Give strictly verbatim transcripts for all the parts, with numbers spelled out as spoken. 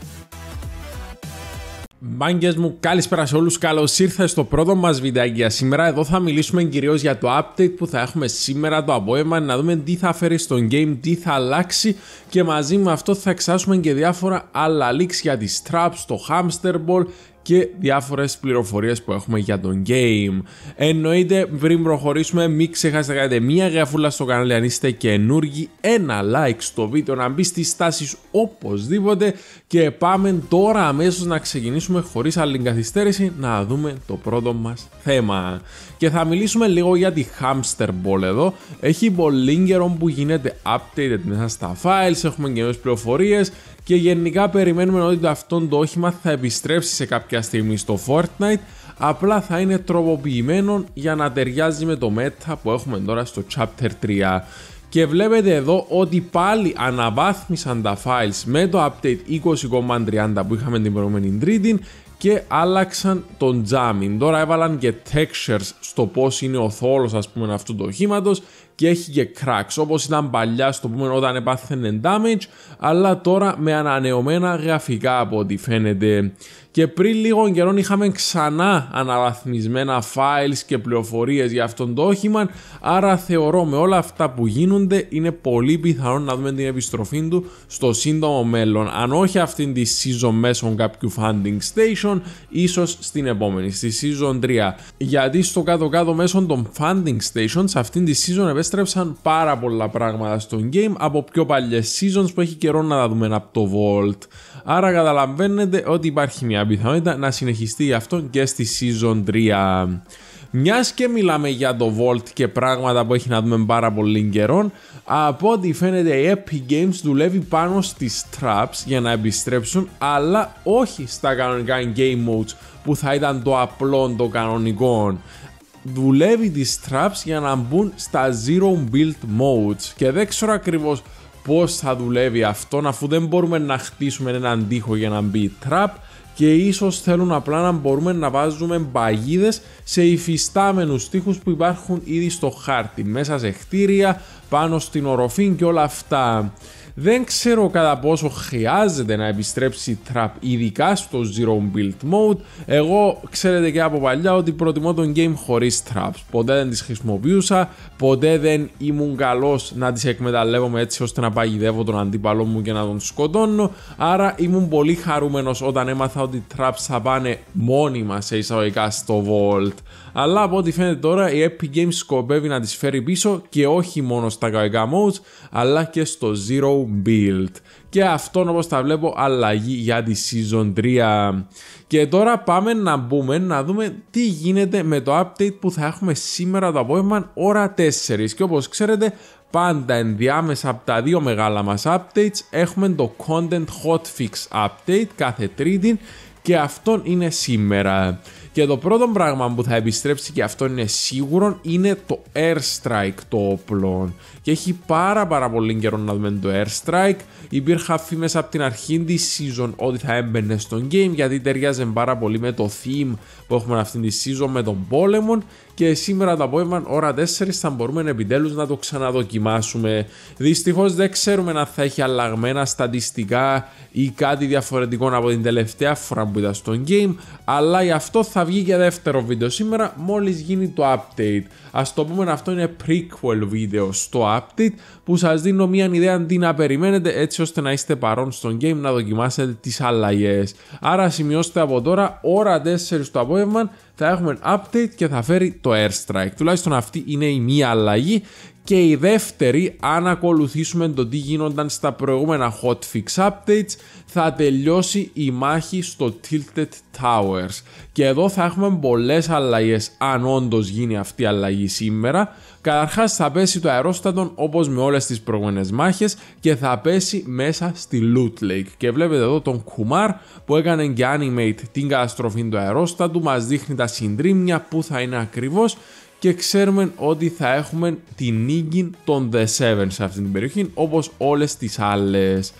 Μάγκες μου, καλησπέρα σε όλους, καλώς ήρθατε στο πρώτο μας βιντεάκι για σήμερα. Εδώ θα μιλήσουμε κυρίως για το update που θα έχουμε σήμερα το απόγευμα, να δούμε τι θα φέρει στο game, τι θα αλλάξει και μαζί με αυτό θα εξάσουμε και διάφορα άλλα leaks για τις traps, το hamster ball και διάφορες πληροφορίες που έχουμε για τον game. Εννοείται, πριν προχωρήσουμε, μην ξεχάσετε να κάνετε μία γραφούλα στο κανάλι αν είστε καινούργοι, ένα like στο βίντεο, να μπει στις στάσεις οπωσδήποτε και πάμε τώρα αμέσως να ξεκινήσουμε χωρίς άλλη καθυστέρηση να δούμε το πρώτο μας θέμα. Και θα μιλήσουμε λίγο για τη hamster ball εδώ. Έχει πολύ καιρό που γίνεται updated μέσα στα files, έχουμε καινούριες πληροφορίες και γενικά περιμένουμε ότι αυτό το όχημα θα επιστρέψει σε κάποια στιγμή στο Fortnite, απλά θα είναι τροποποιημένο για να ταιριάζει με το meta που έχουμε τώρα στο Chapter τρία. Και βλέπετε εδώ ότι πάλι αναβάθμισαν τα files με το update είκοσι κόμμα τριάντα που είχαμε την προηγούμενη Τρίτη και άλλαξαν τον jamming. Τώρα έβαλαν και textures στο πώς είναι ο θόλος, ας πούμε, αυτού του οχήματος και έχει και cracks όπως ήταν παλιά, στο πούμε, όταν έπαθαινε damage, αλλά τώρα με ανανεωμένα γραφικά από ό,τι φαίνεται. Και πριν λίγο καιρό είχαμε ξανά αναβαθμισμένα files και πληροφορίες για αυτόν το όχημα, άρα θεωρώ με όλα αυτά που γίνονται είναι πολύ πιθανό να δούμε την επιστροφή του στο σύντομο μέλλον, αν όχι αυτήν τη season μέσω κάποιου funding station, ίσως στην επόμενη, στη season τρία. Γιατί στο κάτω-κάτω μέσω των funding stations αυτήν τη season επέστρεψαν πάρα πολλά πράγματα στο game από πιο παλιές seasons που έχει καιρό να τα δούμε από το Vault. Άρα καταλαβαίνετε ότι υπάρχει μια πιθανότητα να συνεχιστεί αυτό και στη season τρία. Μιας και μιλάμε για το Vault και πράγματα που έχει να δούμε πάρα πολύ καιρό, από ό,τι φαίνεται η Epic Games δουλεύει πάνω στις traps για να επιστρέψουν, αλλά όχι στα κανονικά game modes που θα ήταν το απλό, το κανονικό. Δουλεύει τις traps για να μπουν στα zero build modes και δεν ξέρω ακριβώς πώς θα δουλεύει αυτό, αφού δεν μπορούμε να χτίσουμε έναν τοίχο για να μπει trap και ίσως θέλουν απλά να μπορούμε να βάζουμε παγίδες σε υφιστάμενους τοίχους που υπάρχουν ήδη στο χάρτη, μέσα σε κτίρια, πάνω στην οροφή και όλα αυτά. Δεν ξέρω κατά πόσο χρειάζεται να επιστρέψει trap ειδικά στο zero build mode. Εγώ ξέρετε και από παλιά ότι προτιμώ τον game χωρίς traps. Ποτέ δεν τις χρησιμοποιούσα, ποτέ δεν ήμουν καλός να τις εκμεταλλεύομαι έτσι ώστε να παγιδεύω τον αντίπαλό μου και να τον σκοτώνω. Άρα ήμουν πολύ χαρούμενος όταν έμαθα ότι traps θα πάνε μόνιμα σε εισαγωγικά στο Vault. Αλλά από ό,τι φαίνεται τώρα η Epic Games σκοπεύει να τις φέρει πίσω και όχι μόνο στα κανονικά modes αλλά και στο zero build. Και αυτόν, όπως τα βλέπω, αλλαγή για τη season τρία. Και τώρα πάμε να μπούμε να δούμε τι γίνεται με το update που θα έχουμε σήμερα το απόγευμα ώρα τέσσερα. Και όπως ξέρετε, πάντα ενδιάμεσα από τα δύο μεγάλα μας updates έχουμε το Content Hotfix update κάθε Τρίτη και αυτόν είναι σήμερα. Και το πρώτο πράγμα που θα επιστρέψει και αυτό είναι σίγουρο είναι το Airstrike, το όπλο. Και έχει πάρα πάρα πολύ καιρό να δούμε το Airstrike. Υπήρχαν φήμες από την αρχή της season ότι θα έμπαινε στο game γιατί ταιριάζει πάρα πολύ με το theme που έχουμε αυτή τη season με τον πόλεμο. Και σήμερα το απόγευμα ώρα τέσσερα θα μπορούμε επιτέλους να το ξαναδοκιμάσουμε. Δυστυχώς δεν ξέρουμε αν θα έχει αλλαγμένα στατιστικά ή κάτι διαφορετικό από την τελευταία φορά που ήταν στο game, αλλά γι' αυτό θα βγει και δεύτερο βίντεο σήμερα μόλις γίνει το update. Ας το πούμε, αυτό είναι prequel βίντεο στο update που σας δίνω μια ιδέα τι να περιμένετε έτσι ώστε να είστε παρόν στο game να δοκιμάσετε τις αλλαγές. Άρα σημειώστε από τώρα ώρα τέσσερα το απόγευμα θα έχουμε update και θα φέρει το Airstrike. Τουλάχιστον αυτή είναι η μία αλλαγή. Και η δεύτερη, αν ακολουθήσουμε το τι γίνονταν στα προηγούμενα hotfix updates, θα τελειώσει η μάχη στο Tilted Towers. Και εδώ θα έχουμε πολλές αλλαγές αν όντως γίνει αυτή η αλλαγή σήμερα. Καταρχάς θα πέσει το αερόστατο όπως με όλες τις προηγούμενες μάχες και θα πέσει μέσα στη Loot Lake. Και βλέπετε εδώ τον Kumar που έκανε και animate την καταστροφή του αερόστατου, μας δείχνει τα συντρίμμια που θα είναι ακριβώς. Και ξέρουμε ότι θα έχουμε την νίκη των The Seven σε αυτή την περιοχή όπως όλες τις άλλες.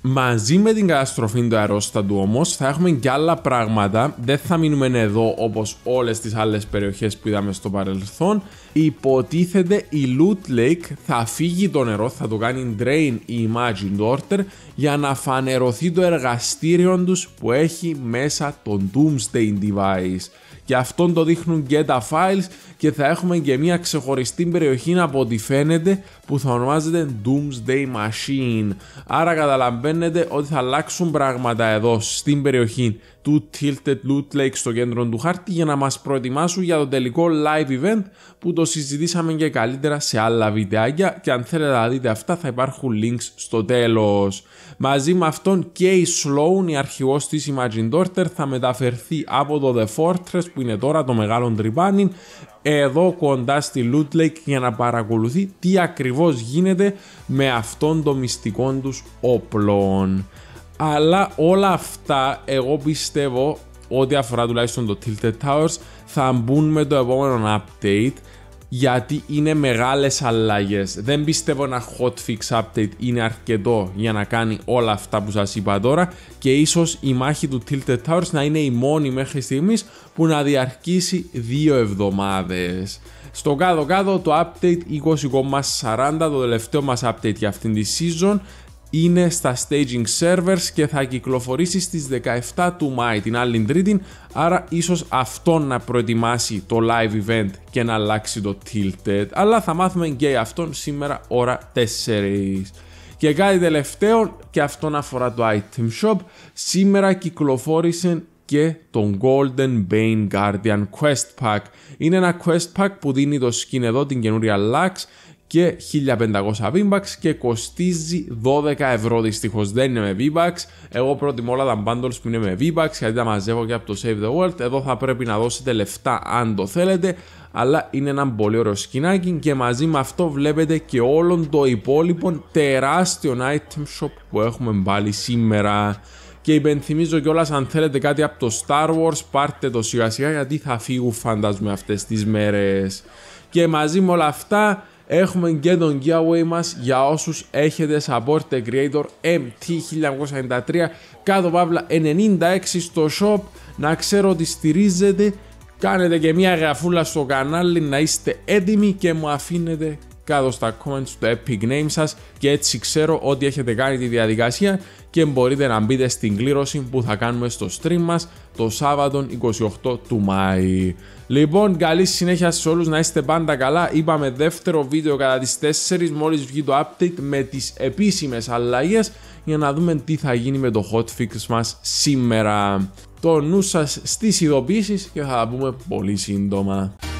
Μαζί με την καταστροφή του αερόστατου όμως θα έχουμε και άλλα πράγματα, δεν θα μείνουμε εδώ όπως όλες τις άλλες περιοχές που είδαμε στο παρελθόν. Υποτίθεται η Loot Lake θα φύγει το νερό, θα το κάνει drain η Imagined Order για να φανερωθεί το εργαστήριο τους που έχει μέσα το Doomsday Device. Και αυτόν το δείχνουν και τα files και θα έχουμε και μια ξεχωριστή περιοχή από ό,τι φαίνεται που θα ονομάζεται Doomsday Machine. Άρα καταλαβαίνετε ότι θα αλλάξουν πράγματα εδώ στην περιοχή του Tilted Loot Lake στο κέντρο του χάρτη για να μας προετοιμάσουν για το τελικό live event που το συζητήσαμε και καλύτερα σε άλλα βιντεάκια και αν θέλετε να δείτε αυτά θα υπάρχουν links στο τέλος. Μαζί με αυτόν και η Sloan, η αρχηγός της Imagined Order, θα μεταφερθεί από το The Fortress που είναι τώρα το μεγάλο τρυπάνι εδώ κοντά στη Loot Lake για να παρακολουθεί τι ακριβώς γίνεται με αυτόν το μυστικό τους όπλων. Αλλά όλα αυτά εγώ πιστεύω ό,τι αφορά τουλάχιστον το Tilted Towers θα μπουν με το επόμενο update γιατί είναι μεγάλες αλλαγές. Δεν πιστεύω ένα hotfix update είναι αρκετό για να κάνει όλα αυτά που σας είπα τώρα και ίσως η μάχη του Tilted Towers να είναι η μόνη μέχρι στιγμής που να διαρκήσει δύο εβδομάδες. Στο κάτω κάτω το update είκοσι κόμμα σαράντα, το τελευταίο μας update για αυτήν τη season, είναι στα staging servers και θα κυκλοφορήσει στις δεκαεφτά του Μάη, την άλλη Τρίτη, άρα ίσως αυτό να προετοιμάσει το live event και να αλλάξει το Tilted, αλλά θα μάθουμε και αυτόν σήμερα ώρα τέσσερα. Και κάτι τελευταίο, και αυτόν αφορά το item shop, σήμερα κυκλοφόρησε και το Golden Bane Guardian Quest Pack. Είναι ένα quest pack που δίνει το skin εδώ, την καινούρια Lux, και χίλια πεντακόσια V-Bucks και κοστίζει δώδεκα ευρώ. Δυστυχώς δεν είναι με V-Bucks. Εγώ προτιμώ όλα τα bundles που είναι με V-Bucks γιατί τα μαζεύω και από το Save the World. Εδώ θα πρέπει να δώσετε λεφτά αν το θέλετε, αλλά είναι ένα πολύ ωραίο σκηνάκι και μαζί με αυτό βλέπετε και όλον το υπόλοιπο τεράστιο item shop που έχουμε πάλι σήμερα. Και υπενθυμίζω κιόλας, αν θέλετε κάτι από το Star Wars πάρτε το σιγά σιγά γιατί θα φύγουν φαντάζομαι αυτές τις μέρες. Και μαζί με όλα αυτά έχουμε και τον giveaway μας για όσους έχετε support the creator εμ τι χίλια εννιακόσια ενενήντα τρία κάτω παύλα ενενήντα έξι στο shop. Να ξέρω ότι στηρίζετε, κάνετε και μια γραφούλα στο κανάλι να είστε έτοιμοι και μου αφήνετε κάτω στα comments το epic name σας και έτσι ξέρω ότι έχετε κάνει τη διαδικασία και μπορείτε να μπείτε στην κλήρωση που θα κάνουμε στο stream μας το Σάββατο είκοσι οκτώ του Μάη. Λοιπόν, καλή συνέχεια σε όλους, να είστε πάντα καλά. Είπαμε δεύτερο βίντεο κατά τις τέσσερις μόλις βγει το update με τις επίσημες αλλαγές για να δούμε τι θα γίνει με το hotfix μας σήμερα. Το νου σας στις ειδοποιήσεις και θα τα πούμε πολύ σύντομα.